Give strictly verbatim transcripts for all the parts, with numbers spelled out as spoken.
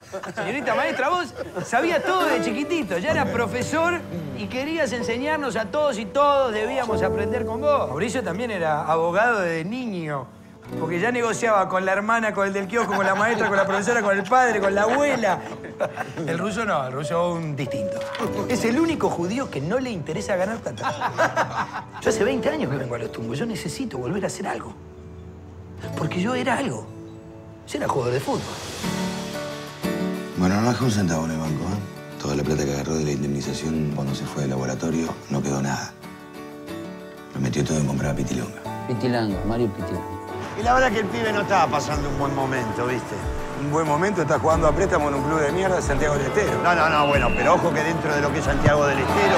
Señorita maestra, vos sabías todo de chiquitito. Ya eras profesor y querías enseñarnos a todos y todos debíamos aprender con vos. Mauricio también era abogado de niño. Porque ya negociaba con la hermana, con el del kiosco, con la maestra, con la profesora, con el padre, con la abuela. El ruso no, el ruso un distinto. Es el único judío que no le interesa ganar plata. Yo hace veinte años que vengo a los tumbos. Yo necesito volver a hacer algo. Porque yo era algo. Yo era jugador de fútbol. Bueno, no dejó un centavo en el banco, ¿eh? Toda la plata que agarró de la indemnización cuando se fue del laboratorio no quedó nada. Lo metió todo en comprar a Pitilonga. Pitilanga, Mario Pitilanga. Y la verdad que el pibe no estaba pasando un buen momento, ¿viste? Un buen momento, está jugando a préstamo en un club de mierda, Santiago del Estero. No, no, no, bueno, pero ojo que dentro de lo que es Santiago del Estero...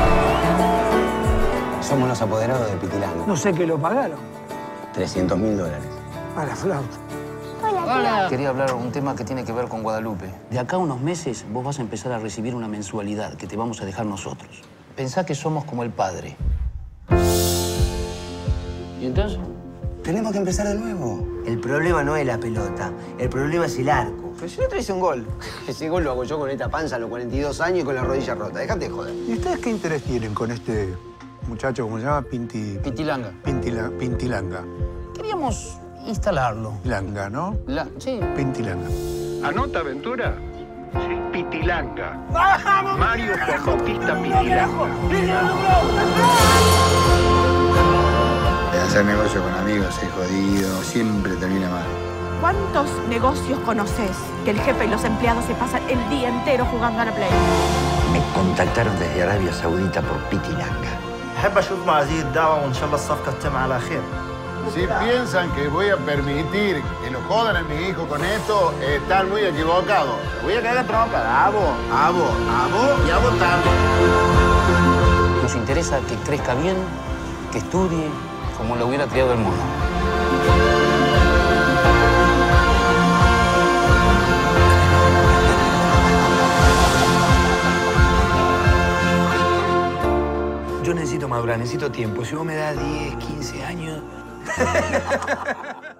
Somos los apoderados de Pitilanga. No sé qué lo pagaron. trescientos mil dólares. A la flauta. Hola. Quería hablar un tema que tiene que ver con Guadalupe. De acá a unos meses vos vas a empezar a recibir una mensualidad que te vamos a dejar nosotros. Pensá que somos como el padre. ¿Y entonces? Tenemos que empezar de nuevo. El problema no es la pelota, el problema es el arco. Pero si no traes un gol. Ese gol lo hago yo con esta panza a los cuarenta y dos años y con la rodilla rota. Déjate de joder. ¿Y ustedes qué interés tienen con este muchacho, cómo se llama? Pinti... Pitilanga. Pintila... Pintilanga. Queríamos instalarlo. Langa, ¿no? La... Sí. Pintilanga. ¿Anota, Aventura? Sí, Pitilanga. Mario Juan Bautista Pitilanga. Hacer negocio con amigos es jodido, siempre termina mal. ¿Cuántos negocios conoces que el jefe y los empleados se pasan el día entero jugando a la Play? Me contactaron desde Arabia Saudita por Pitilanga. Si piensan que voy a permitir que lo jodan a mi hijo con esto, están muy equivocados. Voy a caer a trompa. Abo, abo, abo y abo también. Nos interesa que crezca bien, que estudie, como lo hubiera criado el mono. Yo necesito madurar, necesito tiempo. Si vos me das diez, quince años...